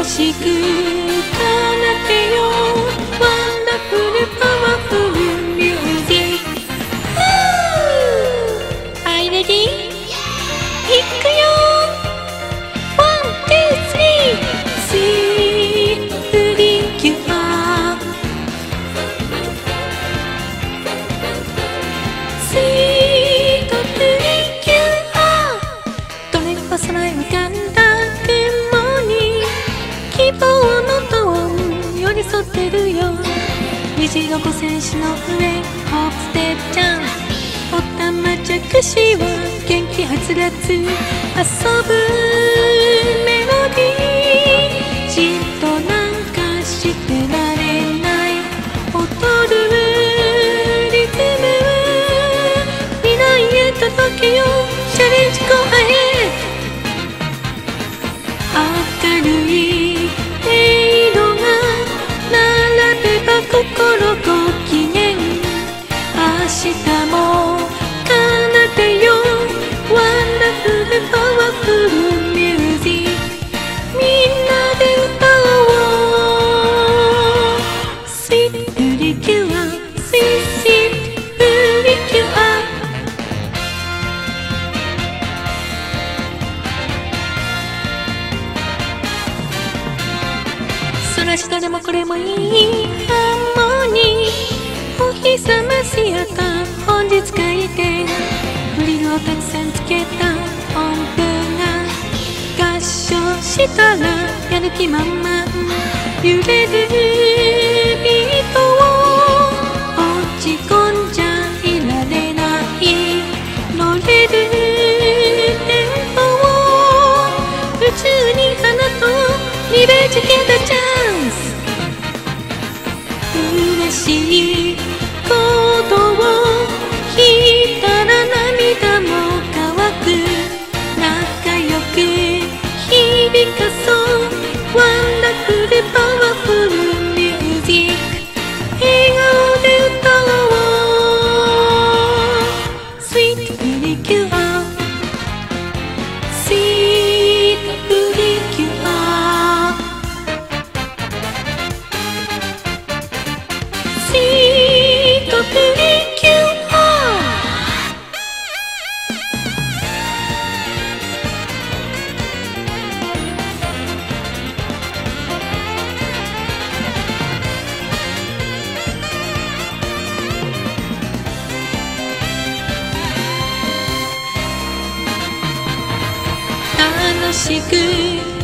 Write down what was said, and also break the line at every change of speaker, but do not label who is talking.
しく奏でようワンダフルパワフルミュージック。Are you ready? いくよ。ワン、ツー、スリー。スイートプリキュア。スイートプリキュア。どれこそない浮かんだ雲に希望のトーン寄り添ってるよ。虹の子選手の上ホップステップジャンプ。おたまじゃくしは元気はつらつ遊ぶメロディー。じっとなんかしてられない踊るリズム。未来へ届けようチャレンジゴーアヘッド。明るい音色が並べば心ご機嫌。明日も奏でよワンダフルパワフルミュージック。みんなで歌おう。スイートプリキュア、スイートプリキュア。そらしどれもこれもいいハーモニー。お日さましやか本日開店。フリルをたくさんつけた音符が合唱したらやる気満々。揺れるビートを落ち込んじゃいられない。乗れるテンポを宇宙に放とう。リベンジゲットチャンス。嬉しいことを聞いたら涙も乾く。仲良く響かそうワンダフルパワフルミュージック。笑顔で歌おう。スイートプリキュア、スイートプリキュア。スイートプリキュア。楽しく